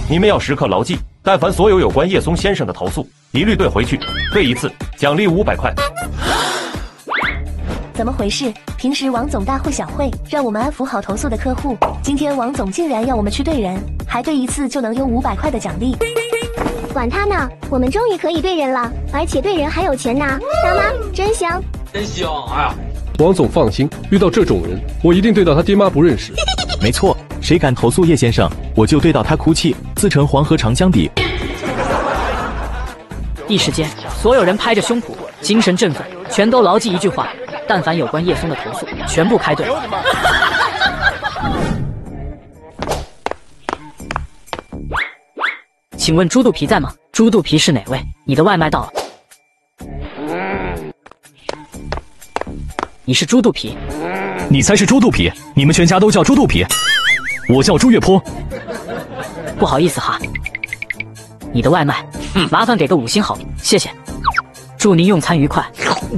你们要时刻牢记，但凡所有关叶松先生的投诉，一律兑回去，兑一次奖励500块。 怎么回事？平时王总大会小会，让我们安抚好投诉的客户，今天王总竟然要我们去兑人，还兑一次就能有500块的奖励。 管他呢，我们终于可以兑人了，而且兑人还有钱拿，大妈真香， 真香！哎呀， 王总放心，遇到这种人，我一定兑到他爹妈不认识。 没错，谁敢投诉叶先生，我就兑到他哭泣，自成黄河长江底。 一时间，所有人拍着胸脯，精神振奋，全都牢记一句话：但凡有关叶松的投诉，全部开队。请问猪肚皮在吗？猪肚皮是哪位？你的外卖到了。你是猪肚皮？ 你才是猪肚皮！你们全家都叫猪肚皮，我叫朱月坡。 不好意思哈，你的外卖，麻烦给个5星好评，谢谢。祝您用餐愉快。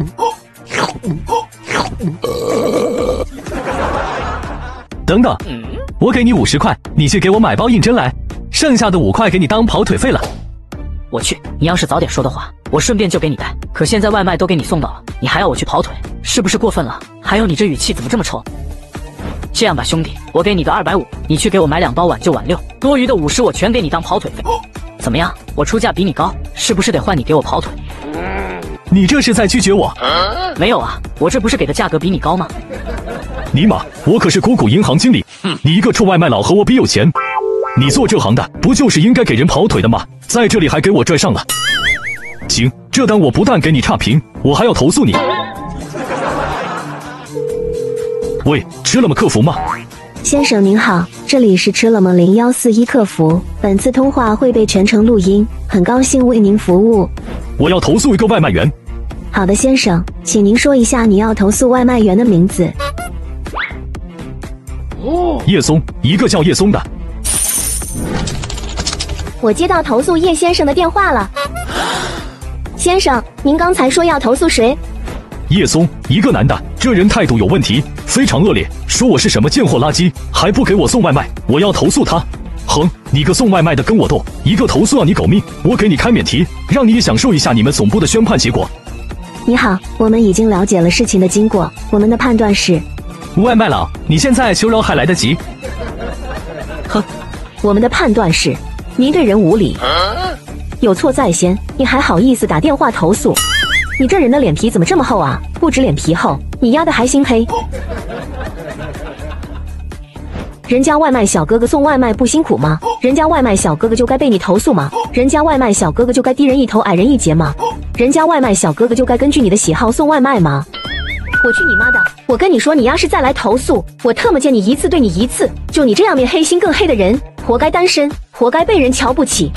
等等，我给你50块，你去给我买包硬针来，剩下的5块给你当跑腿费了。 我去，你要是早点说的话，我顺便就给你带。可现在外卖都给你送到了，你还要我去跑腿，是不是过分了？还有你这语气怎么这么臭？这样吧，兄弟，我给你个250，你去给我买2包挽救挽6，多余的50我全给你当跑腿费。怎么样？我出价比你高，是不是得换你给我跑腿？ 你这是在拒绝我？ 没有啊，我这不是给的价格比你高吗？ 尼玛，我可是谷谷银行经理，你一个臭外卖佬和我比有钱？你做这行的不就是应该给人跑腿的吗？在这里还给我拽上了。行，这单我不但给你差评，我还要投诉你。喂，吃了吗客服吗？ 先生您好，这里是吃了吗0141客服，本次通话会被全程录音，很高兴为您服务。 我要投诉一个外卖员。 好的，先生，请您说一下你要投诉外卖员的名字。 叶松，一个叫叶松的。 我接到投诉叶先生的电话了。先生，您刚才说要投诉谁？ 叶松，一个男的，这人态度有问题，非常恶劣，说我是什么贱货垃圾，还不给我送外卖，我要投诉他。哼，你个送外卖的跟我斗，一个投诉要你狗命，我给你开免提，让你也享受一下你们总部的宣判结果。 你好，我们已经了解了事情的经过，我们的判断是， 外卖佬，你现在求饶还来得及。 哼，我们的判断是，您对人无礼，有错在先，你还好意思打电话投诉？你这人的脸皮怎么这么厚啊？不止脸皮厚，你压的还心黑。人家外卖小哥哥送外卖不辛苦吗？人家外卖小哥哥就该被你投诉吗？人家外卖小哥哥就该低人一头矮人一截吗？人家外卖小哥哥就该根据你的喜好送外卖吗？我去你妈的！我跟你说，你要是再来投诉，我特么见你一次对你一次！就你这样面黑心更黑的人，活该单身，活该被人瞧不起，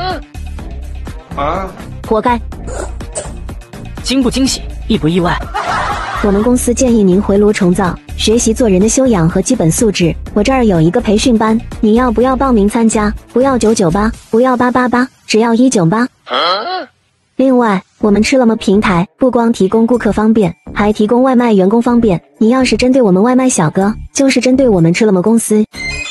活该！ 惊不惊喜，意不意外？ 我们公司建议您回炉重造，学习做人的修养和基本素质。我这儿有一个培训班，您要不要报名参加？不要998，不要888，只要198。另外，我们吃了么平台不光提供顾客方便，还提供外卖员工方便。你要是针对我们外卖小哥，就是针对我们吃了么公司。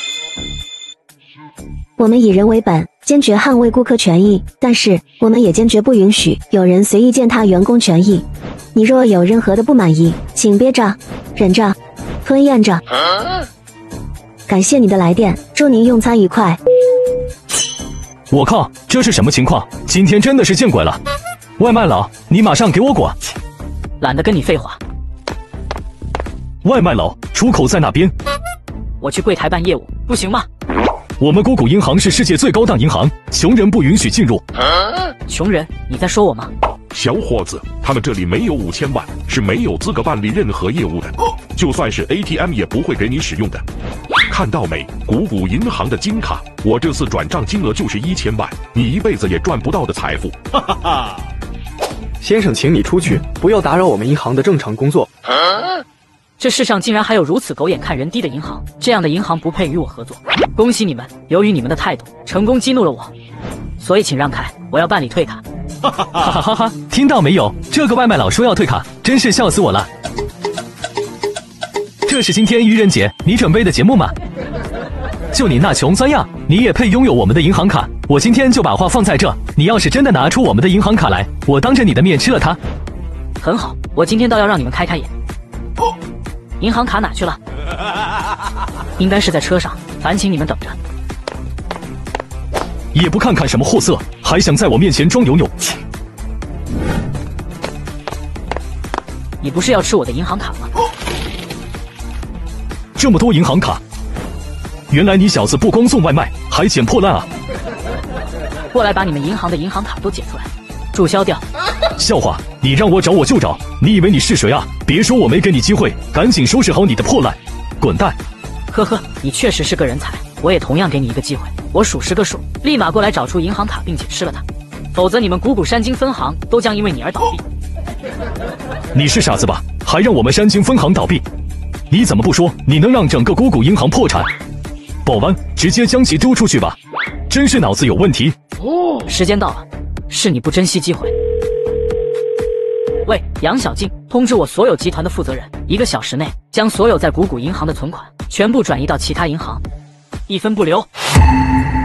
我们以人为本，坚决捍卫顾客权益，但是我们也坚决不允许有人随意践踏员工权益。你若有任何的不满意，请憋着、忍着、吞咽着。感谢你的来电，祝您用餐愉快。 我靠，这是什么情况？今天真的是见鬼了！外卖佬，你马上给我滚！ 懒得跟你废话。 外卖佬，出口在那边。 我去柜台办业务，不行吗？ 我们谷谷银行是世界最高档银行，穷人不允许进入。 穷人？你在说我吗？ 小伙子，他们这里没有5000万，是没有资格办理任何业务的，就算是 ATM 也不会给你使用的。看到没？谷谷银行的金卡，我这次转账金额就是1000万，你一辈子也赚不到的财富。哈哈哈！ 先生，请你出去，不要打扰我们银行的正常工作。 这世上竟然还有如此狗眼看人低的银行，这样的银行不配与我合作。恭喜你们，由于你们的态度，成功激怒了我，所以请让开，我要办理退卡。 哈哈哈哈哈！听到没有？这个外卖佬说要退卡，真是笑死我了。这是今天愚人节你准备的节目吗？ 就你那穷酸样，你也配拥有我们的银行卡？我今天就把话放在这，你要是真的拿出我们的银行卡来，我当着你的面吃了它。 很好，我今天倒要让你们开开眼。银行卡哪去了？应该是在车上，烦请你们等着。 也不看看什么货色，还想在我面前装牛牛？ 你不是要吃我的银行卡吗？ 这么多银行卡，原来你小子不光送外卖，还捡破烂啊！ 过来把你们银行的银行卡都捡出来，注销掉。 笑话，你让我找我就找，你以为你是谁啊？别说我没给你机会，赶紧收拾好你的破烂，滚蛋！ 呵呵，你确实是个人才，我也同样给你一个机会，我数10个数，立马过来找出银行卡，并且吃了它，否则你们谷谷山金分行都将因为你而倒闭。 你是傻子吧？还让我们山金分行倒闭？你怎么不说你能让整个谷谷银行破产？保安，直接将其丢出去吧！真是脑子有问题。 时间到了，是你不珍惜机会。喂，杨小静，通知我所有集团的负责人，1个小时内将所有在谷谷银行的存款全部转移到其他银行，一分不留。